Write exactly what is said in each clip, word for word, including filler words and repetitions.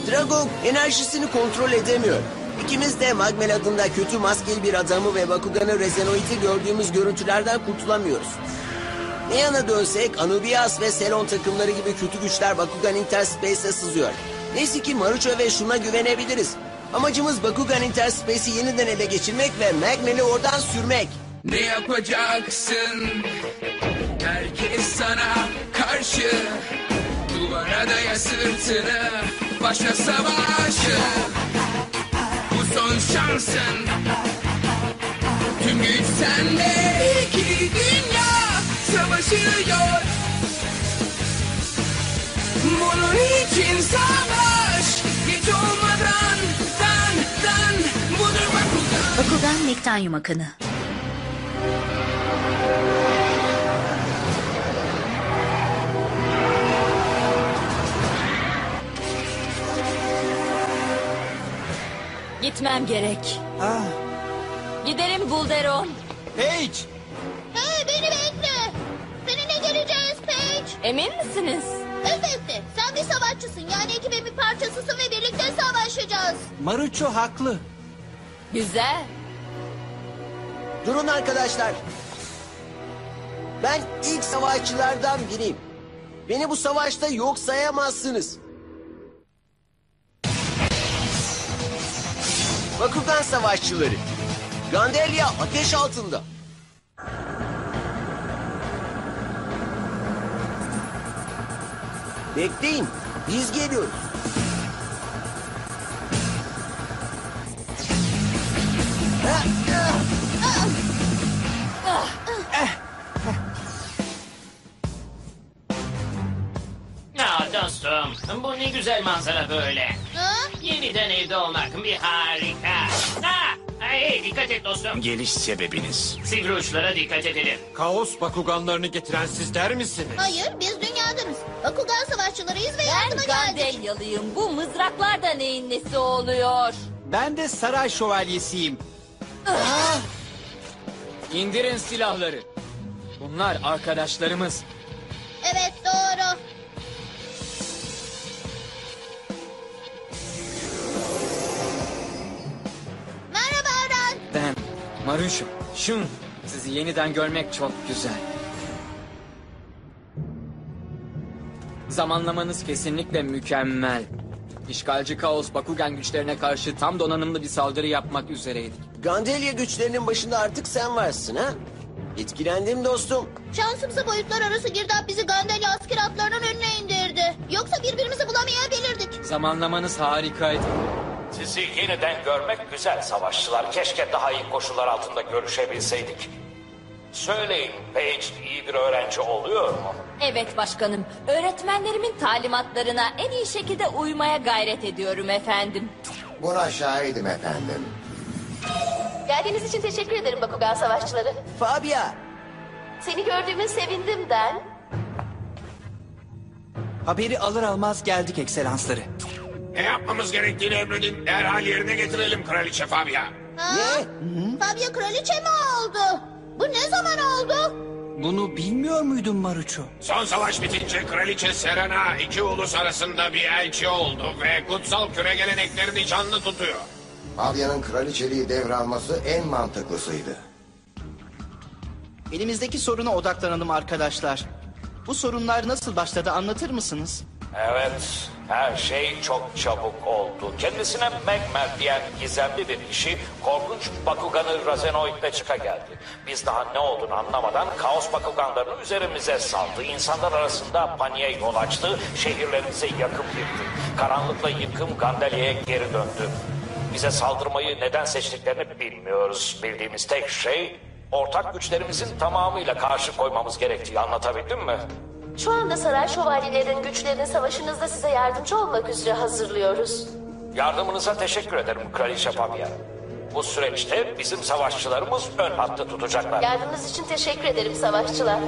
Dragon enerjisini kontrol edemiyor. İkimiz de Magmel adında kötü maskeli bir adamı ve Bakugan'ı Rezenoid'i gördüğümüz görüntülerden kurtulamıyoruz. Ne yana dönsek Anubias ve Selon takımları gibi kötü güçler Bakugan Interspace'e sızıyor. Neyse ki Marucho ve şuna güvenebiliriz. Amacımız Bakugan Interspace'i yeniden ele geçirmek ve Magmel'i oradan sürmek. Ne yapacaksın? Herkes sana karşı. Duvara daya sırtını, başla savaşı. Bu son şansın. Tüm güç sende. İki dünya savaşıyor. Bunun için savaş. Geç olmadan dan dan. Budur Bakugan. Bakugan Nektanyum Akını. Gitmem gerek. Ah, Giderim Bulderon. Paige! Hey beni bekle. Seninle geleceğiz Paige. Emin misiniz? Elbette. Sen bir savaşçısın. Yani ekibin bir parçasısın ve birlikte savaşacağız. Marucho haklı. Güzel. Durun arkadaşlar. Ben ilk savaşçılardan biriyim. Beni bu savaşta yok sayamazsınız. Bakugan savaşçıları. Gandelia ateş altında. Bekleyin. Biz geliyoruz. Ha, ah. Ya dostum, bu ne güzel manzara böyle. Ha? Yeniden evde olmak bir harika. Ha! Hey, dikkat et dostum. Geliş sebebiniz. Sivri uçlara dikkat edelim. Kaos Bakuganlarını getiren sizler misiniz? Hayır biz dünyadanız. Bakugan savaşçılarıyız ve Ben yardıma geldik. Gandelyalıyım. Bu mızraklar da neyin nesi oluyor? Ben de saray şövalyesiyim. İndirin silahları. Bunlar arkadaşlarımız. Evet doğru. Merhaba Aran. Ben, Marucho, Shun. Sizi yeniden görmek çok güzel. Zamanlamanız kesinlikle mükemmel. İşgalci Kaos Bakugan güçlerine karşı tam donanımlı bir saldırı yapmak üzereydik. Gandelia güçlerinin başında artık sen varsın ha? Etkilendim dostum. Şansımıza boyutlar arası girdap bizi Gandelia asker atlarının önüne indirdi. Yoksa birbirimizi bulamayabilirdik. Zamanlamanız harikaydı. Sizi yeniden görmek güzel savaşçılar. Keşke daha iyi koşullar altında görüşebilseydik. Söyleyin, Paige iyi bir öğrenci oluyor mu? Evet başkanım. Öğretmenlerimin talimatlarına en iyi şekilde uymaya gayret ediyorum efendim. Buna şahidim efendim. Geldiğiniz için teşekkür ederim Bakugan savaşçıları. Fabia. Seni gördüğüme sevindim Den. Haberi alır almaz geldik ekselansları. Ne yapmamız gerektiğini emredin. Derhal yerine getirelim Kraliçe Fabia. Ha? Ne? Fabia kraliçe mi oldu? Bu ne zaman oldu? Bunu bilmiyor muydun Marucho? Son savaş bitince Kraliçe Serena iki ulus arasında bir elçi oldu ve kutsal küre geleneklerini canlı tutuyor. Fabia'nın kraliçeliği devralması en mantıklısıydı. Elimizdeki soruna odaklanalım arkadaşlar. Bu sorunlar nasıl başladı anlatır mısınız? Evet, her şey çok çabuk oldu. Kendisine Magmel diyen gizemli bir kişi korkunç Bakugan'ı Razenoid'le çıka geldi. Biz daha ne olduğunu anlamadan Kaos Bakuganlarını üzerimize saldı. İnsanlar arasında paniğe yol açtı, şehirlerimize yakıp yıktı. Karanlıkla yıkım Gandelya'ya geri döndü. Bize saldırmayı neden seçtiklerini bilmiyoruz. Bildiğimiz tek şey ortak güçlerimizin tamamıyla karşı koymamız gerektiği. Anlatabildim mi? Şu anda saray şövalyelerin güçlerini savaşınızda size yardımcı olmak üzere hazırlıyoruz. Yardımınıza teşekkür ederim Kraliçe Fabia. Bu süreçte bizim savaşçılarımız ön hattı tutacaklar. Yardımınız için teşekkür ederim savaşçılar.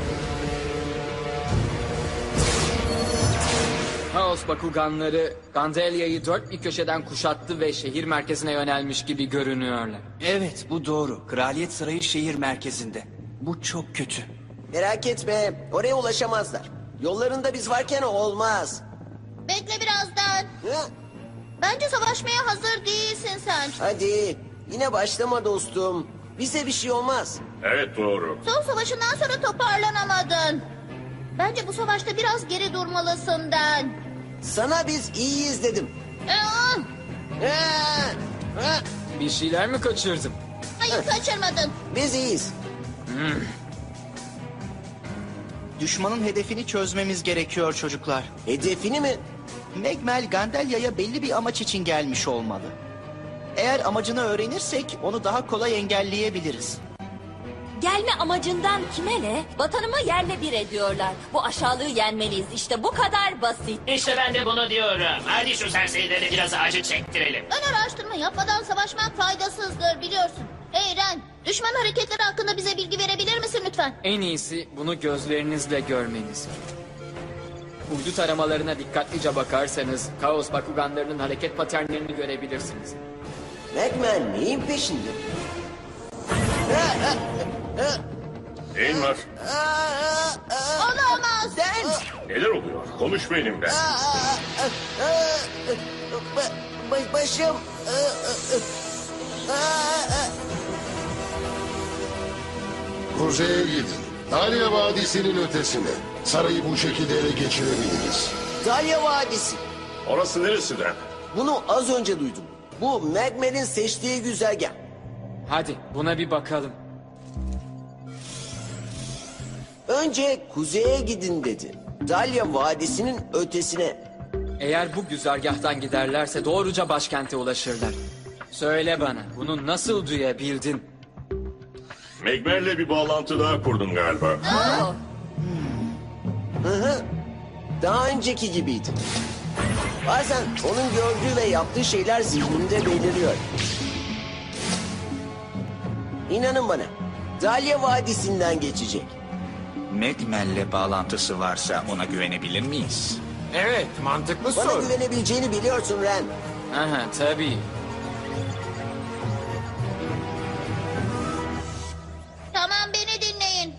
Kaos Bakuganları Gandelya'yı dört bir köşeden kuşattı ve şehir merkezine yönelmiş gibi görünüyorlar. Evet, bu doğru. Kraliyet Sarayı şehir merkezinde. Bu çok kötü. Merak etme. Oraya ulaşamazlar. Yollarında biz varken olmaz. Bekle birazdan. Ha? Bence savaşmaya hazır değilsin sen. Hadi yine başlama dostum. Bize bir şey olmaz. Evet doğru. Son savaşından sonra toparlanamadın. Bence bu savaşta biraz geri durmalısın Dan. Sana biz iyiyiz dedim. Aa, Ee, ee, Bir şeyler mi kaçırdım? hayır kaçırmadın. Biz iyiyiz. Düşmanın hedefini çözmemiz gerekiyor çocuklar. Hedefini mi? Megmel Gandelya'ya belli bir amaç için gelmiş olmalı. Eğer amacını öğrenirsek onu daha kolay engelleyebiliriz. Gelme amacından kime ne? Vatanımı yerle bir ediyorlar. Bu aşağılığı yenmeliyiz. İşte bu kadar basit. İşte ben de bunu diyorum. Hadi şu serserilere biraz acı çektirelim. Ön araştırma yapmadan savaşmak faydasızdır biliyorsun. Hey Ren, düşman hareketleri hakkında bize bilgi verebilir misin lütfen? En iyisi bunu gözlerinizle görmeniz. Uydu taramalarına dikkatlice bakarsanız Kaos Bakuganlarının hareket paternlerini görebilirsiniz. Megman neyin peşinde? Neyin var? Olamaz. Den! Neler oluyor? Konuş benimle. Ba- ba- başım. Kuzeye gidin. Dalya Vadisi'nin ötesine. Sarayı bu şekilde ele geçirebiliriz. Dalya Vadisi. Orası neresinden? Bunu az önce duydum. Bu Megman'in seçtiği güzergah. Hadi buna bir bakalım. Önce kuzeye gidin dedi. Dalya Vadisi'nin ötesine. Eğer bu güzergahtan giderlerse doğruca başkente ulaşırlar. Söyle bana bunu nasıl duyabildin? Megmer'le bir bağlantı daha kurdun galiba. Hı hı. Daha önceki gibiydi. Bazen onun gördüğü ve yaptığı şeyler zihnimde beliriyor. İnanın bana. Dalya Vadisi'nden geçecek. Megmel'le bağlantısı varsa ona güvenebilir miyiz? Evet, mantıklı Bana soru. güvenebileceğini biliyorsun Ren. Aha tabii. Tamam beni dinleyin.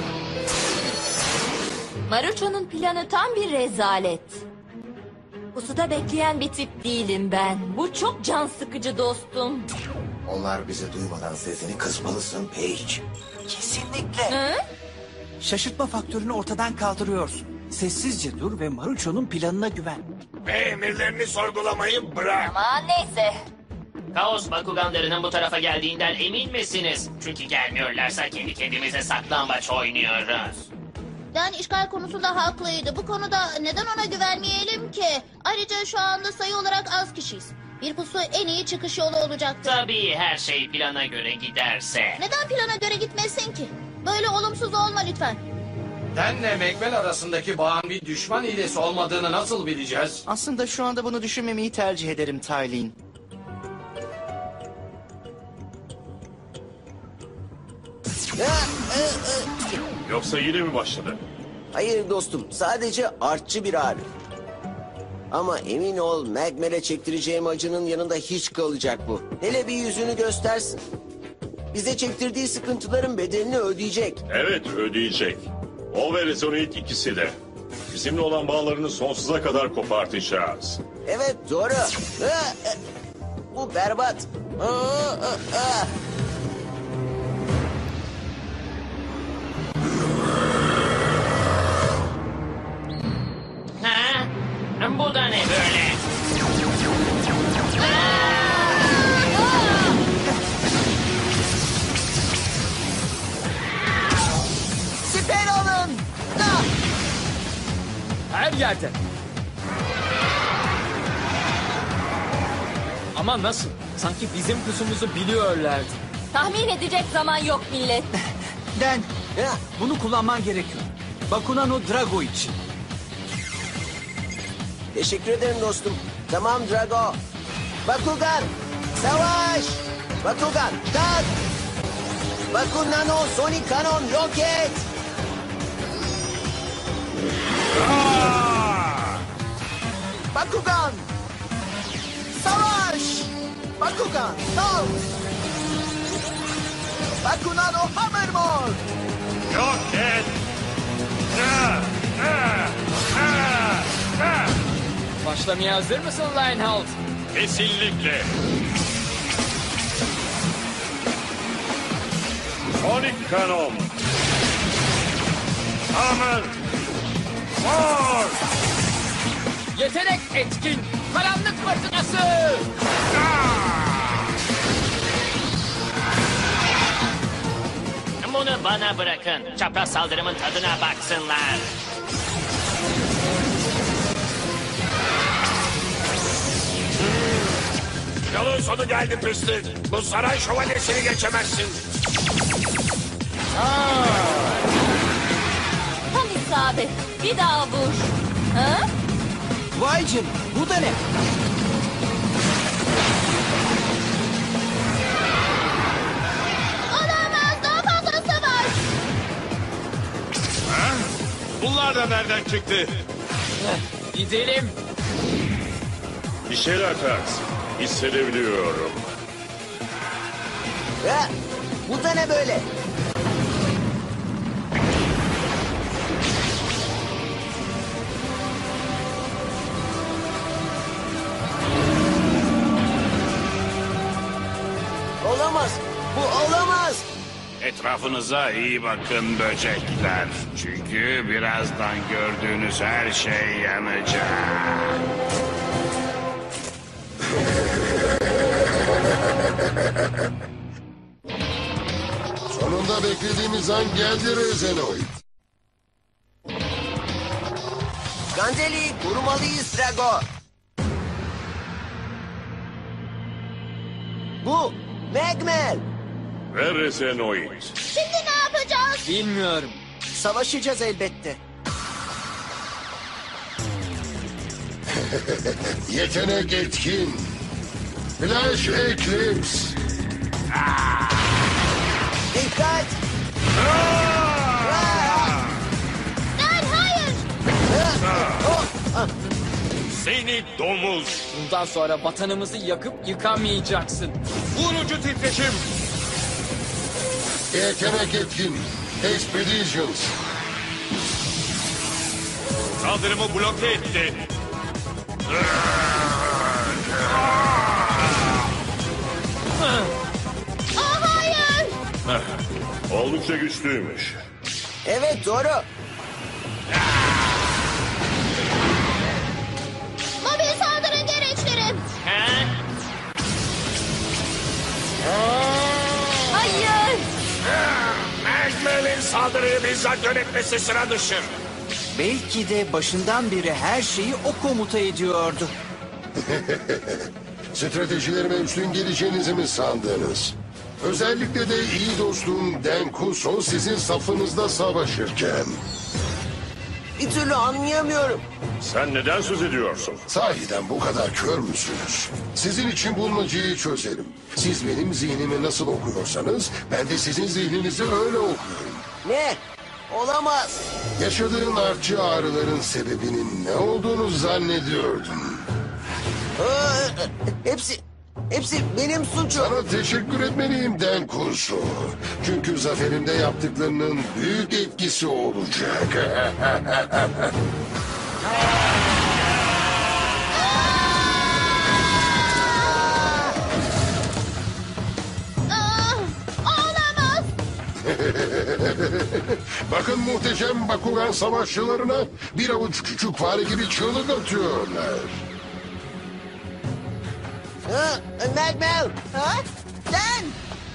Marucho'nun planı tam bir rezalet. Pusuda bekleyen bir tip değilim ben. Bu çok can sıkıcı dostum. Onlar bizi duymadan sesini kısmalısın Paige. Kesinlikle. Hı? Şaşırtma faktörünü ortadan kaldırıyorsun. Sessizce dur ve Marucho'nun planına güven. Ve emirlerini sorgulamayı bırak. Aman neyse. Kaos Bakuganlarının bu tarafa geldiğinden emin misiniz? Çünkü gelmiyorlarsa kendi kendimize saklambaç oynuyoruz. Dan işgal konusunda haklıydı. Bu konuda neden ona güvenmeyelim ki? Ayrıca şu anda sayı olarak az kişiyiz. Bir pusu en iyi çıkış yolu olacaktır. Tabii her şey plana göre giderse. Neden plana göre gitmesin ki? Böyle olumsuz olma lütfen. Denle Megmel arasındaki bağın bir düşman hilesi olmadığını nasıl bileceğiz? Aslında şu anda bunu düşünmemeyi tercih ederim Tylin. Yoksa yine mi başladı? Hayır dostum, sadece artçı bir ağrı. Ama emin ol, Megmel'e çektireceğim acının yanında hiç kalacak bu. Hele bir yüzünü göstersin. Bize çektirdiği sıkıntıların bedelini ödeyecek. Evet ödeyecek. O ve Rezonoid ikisi de. Bizimle olan bağlarını sonsuza kadar kopartacağız. Evet, doğru. Bu berbat. Ha? Bu da ne böyle? Siper alın. Her yerde. Ama nasıl? Sanki bizim pusumuzu biliyorlardı. Tahmin edecek zaman yok millet. Den, bunu kullanman gerekiyor. Bakugan o Drago için. Teşekkür ederim dostum. Tamam Drago. Bakugan, savaş. Bakugan, kalk. Bakugan o Sonic Kanon yok et. Bakugan, savaş. Bakugan, kalk. Bakugan o Hammermore. Yok et. Ah, ah, ah, ah. Başlamaya hazır mısın Lionheart? Kesinlikle. Sonic Kanon. Hammer. Var. Yetenek etkin. Karanlık fırtınası. Bunu bana bırakın. Çapraz saldırımın tadına baksınlar. Yolun sonu geldi pislik. Bu saray şövalyesini geçemezsin. Tam isabet. Bir daha vur. Ha? Vay canına, bu da ne? Olamaz, daha fazlası var. Bunlar da nereden çıktı? Gidelim. Bir şeyler ters. Hissedebiliyorum. Ha, bu da ne böyle? Olamaz. Bu olamaz. Etrafınıza iyi bakın böcekler. Çünkü birazdan gördüğünüz her şey yanacak. Sonunda beklediğimiz an geldi Rezenoid. Gandeli korumalıyız Drago. Bu Magmel. Ve Rezenoid. Şimdi ne yapacağız? Bilmiyorum. Savaşacağız elbette. Yetenek etkin. Flash Eclipse. Dikkat. Ben hayır. Seni domuz. Bundan sonra vatanımızı yakıp yıkamayacaksın. Vurucu titreşim. Yetenek etkin. Expeditions. Saldırımı bloke etti. Aa, hayır. Oldukça güçlüymüş. Evet doğru. Mobil saldırı gereçleri. Ha? Hayır. Magmel'in saldırıyı bizzat yönetmesi sıra dışı. Belki de başından beri her şeyi o komuta ediyordu. Stratejilerime üstün geleceğinizi mi sandınız? Özellikle de iyi dostum Denkuso sizin safınızda savaşırken. Bir türlü anlayamıyorum. Sen neden söz ediyorsun? Sahiden bu kadar kör müsünüz? Sizin için bulmacayı çözelim. Siz benim zihnimi nasıl okuyorsanız ben de sizin zihninizi öyle okuyorum. Ne? Olamaz. Yaşadığın artçı ağrıların sebebinin ne olduğunu zannediyordum. Aa, hepsi, hepsi benim suçum. Sana teşekkür etmeliyim Denkuso. Çünkü zaferimde yaptıklarının büyük etkisi olacak. Aa, olamaz. Bakın muhteşem Bakugan savaşçılarına bir avuç küçük fare gibi çığlık atıyorlar. Ha, Magmel. Ha? Sen!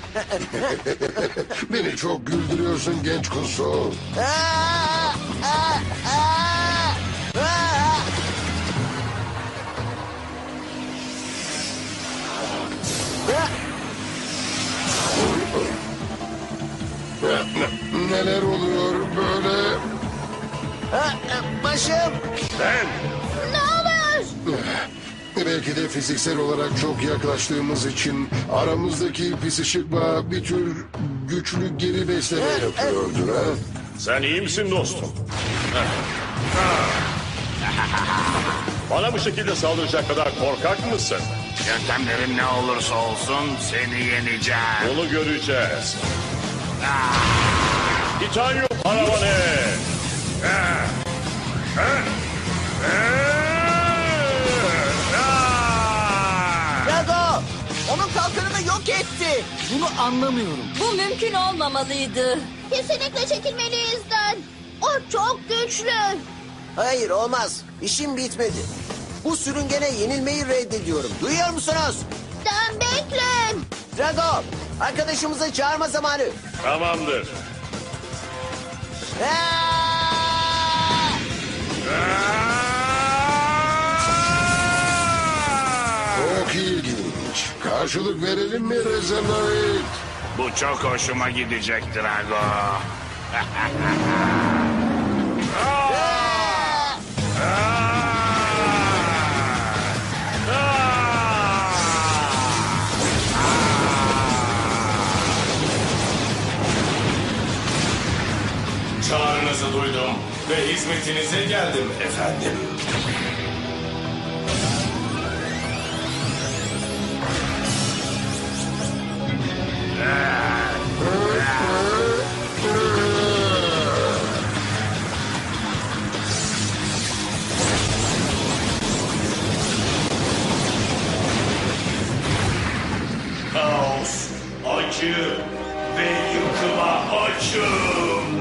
Beni çok güldürüyorsun genç kuzu. Aa, aa, aa, aa. Neler oluyor böyle? Ha, başım. Ben. Ne oluyor? Belki de fiziksel olarak çok yaklaştığımız için aramızdaki pisişik bağ bir tür güçlü geri besleme yapıyordur ha? Sen iyi misin dostum? Bana bu şekilde saldıracak kadar korkak mısın? Yöntemlerin ne olursa olsun seni yeneceğim. Onu göreceğiz. Titanium paravanı. Bunu anlamıyorum. Bu mümkün olmamalıydı. Kesinlikle çekilmeliyiz Dan. O çok güçlü. Hayır olmaz. İşim bitmedi. Bu sürüngene yenilmeyi reddediyorum. Duyuyor musunuz? Dan bekle. Drago, arkadaşımızı çağırma zamanı. Tamamdır. Çok ilginç. Karşılık verelim mi Rezenoid? Bu çok hoşuma gidecek Drago. Çağrınızı duydum ve hizmetinize geldim efendim. Kaos, acı ve yıkıma açım.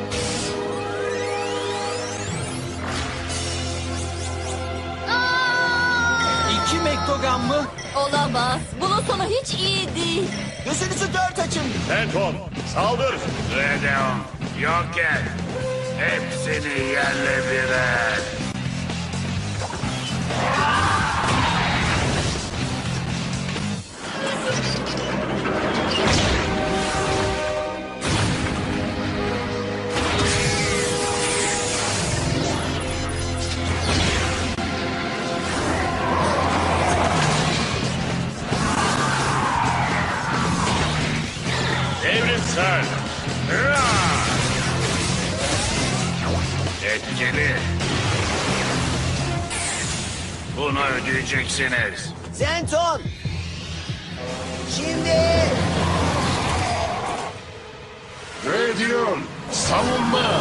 İki Mektogan mı? Olamaz. Bunun sonu hiç iyi değil. Gözünüzü dört açın. Phantom, saldır. Redeon, yok et. Hepsini yerle bir et. Evrimsel. Hıa! Etkili. Bunu ödeyeceksiniz. Zenton. Şimdi. Radion, savunma.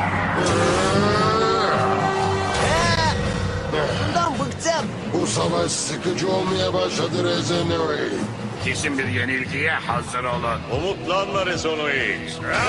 Bundan bıktım. Bu savaş sıkıcı olmaya başladı Rezenoid. Kesin bir yenilgiye hazır olun. Umutlanma Rezonoid.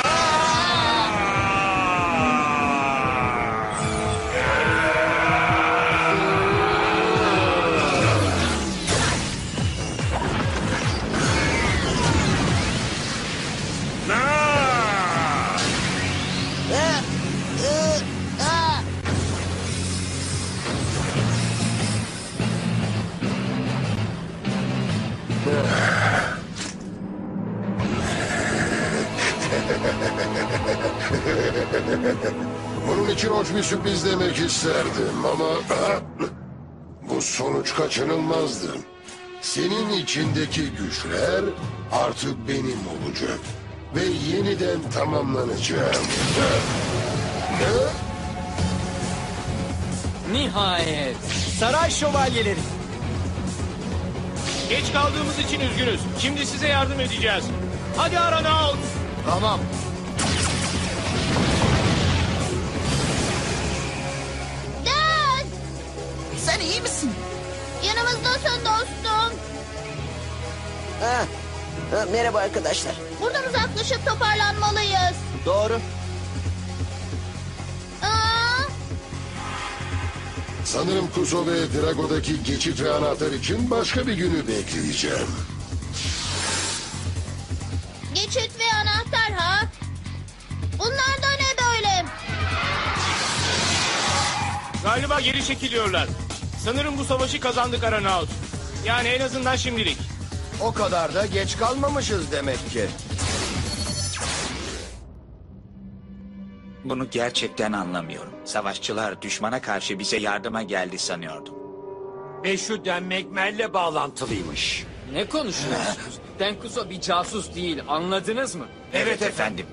Bunun için hoş bir sürpriz demek isterdim ama bu sonuç kaçınılmazdı. Senin içindeki güçler artık benim olacak ve yeniden tamamlanacağım. Ne? Nihayet. Saray şövalyeleri. Geç kaldığımız için üzgünüz. Şimdi size yardım edeceğiz. Hadi Aranaut. Tamam. Dan! Sen iyi misin? Yanımızdasın dostum. Ha. Ha, merhaba arkadaşlar. Buradan uzaklaşıp toparlanmalıyız. Doğru. Aa, Sanırım Kuso ve Drago'daki geçit ve anahtar için başka bir günü bekleyeceğim. geçit ve anahtar ha? Bunlar da ne böyle? Galiba geri çekiliyorlar. Sanırım bu savaşı kazandık Aranaut. Yani en azından şimdilik. O kadar da geç kalmamışız demek ki. Bunu gerçekten anlamıyorum. Savaşçılar düşmana karşı bize yardıma geldi sanıyordum. Ve şu denmekmelle bağlantılıymış. Ne konuşuyorsunuz? Denkuso bir casus değil, anladınız mı? Evet efendim.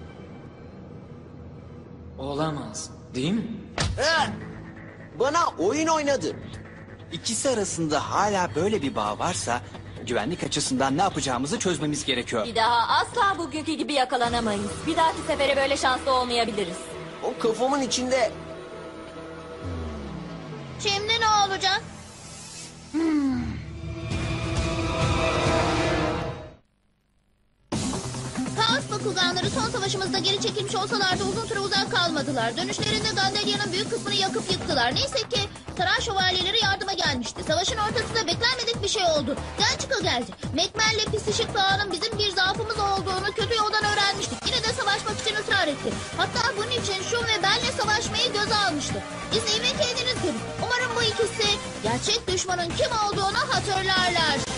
Olamaz, değil mi? Ha. Bana oyun oynadı. İkisi arasında hala böyle bir bağ varsa güvenlik açısından ne yapacağımızı çözmemiz gerekiyor. Bir daha asla bugünkü gibi yakalanamayız. Bir dahaki sefere böyle şanslı olmayabiliriz. O kafamın içinde. Şimdi ne olacak? Hmm. Bakuganları son savaşımızda geri çekilmiş olsalar da uzun süre uzak kalmadılar. Dönüşlerinde Gandelya'nın büyük kısmını yakıp yıktılar. Neyse ki saray şövalyeleri yardıma gelmişti. Savaşın ortasında beklenmedik bir şey oldu. Ganchiko geldi. Mekmel'le Pisişik Dağı'nın bizim bir zaafımız olduğunu kötü yoldan öğrenmiştik. Yine de savaşmak için ısrar etti. Hatta bunun için Shun ve benle savaşmayı göze almıştı. İzleyin ve kendiniz görün. Umarım bu ikisi gerçek düşmanın kim olduğunu hatırlarlar.